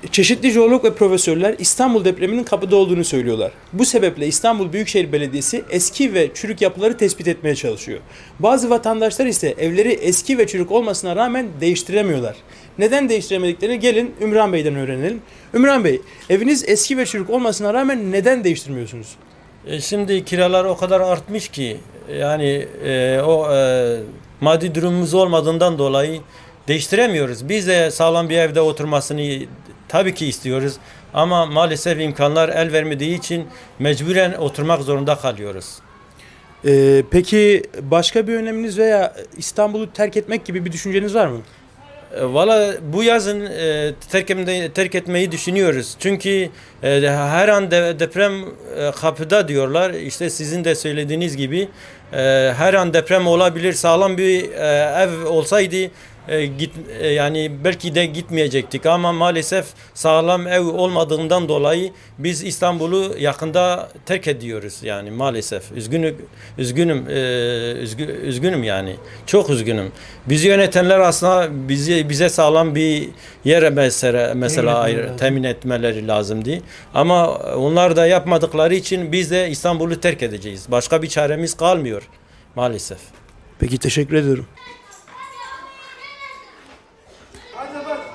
Çeşitli jeolog ve profesörler İstanbul depreminin kapıda olduğunu söylüyorlar. Bu sebeple İstanbul Büyükşehir Belediyesi eski ve çürük yapıları tespit etmeye çalışıyor. Bazı vatandaşlar ise evleri eski ve çürük olmasına rağmen değiştiremiyorlar. Neden değiştiremediklerini gelin Ümran Bey'den öğrenelim. Ümran Bey, eviniz eski ve çürük olmasına rağmen neden değiştirmiyorsunuz? Şimdi kiralar o kadar artmış ki yani maddi durumumuz olmadığından dolayı değiştiremiyoruz. Biz de sağlam bir evde oturmasını tabii ki istiyoruz ama maalesef imkanlar el vermediği için mecburen oturmak zorunda kalıyoruz. Peki başka bir öneminiz veya İstanbul'u terk etmek gibi bir düşünceniz var mı? Valla bu yazın terk etmeyi düşünüyoruz. Çünkü her an deprem kapıda diyorlar. İşte sizin de söylediğiniz gibi her an deprem olabilir. Sağlam bir ev olsaydı yani belki de gitmeyecektik ama maalesef sağlam ev olmadığından dolayı biz İstanbul'u yakında terk ediyoruz yani maalesef. Üzgünüm yani. Çok üzgünüm. Bizi yönetenler aslında bize sağlam bir yer mesela temin etmeleri lazımdı. Ama onlar da yapmadıkları için biz de İstanbul'u terk edeceğiz. Başka bir çaremiz kalmıyor maalesef. Peki teşekkür ediyorum.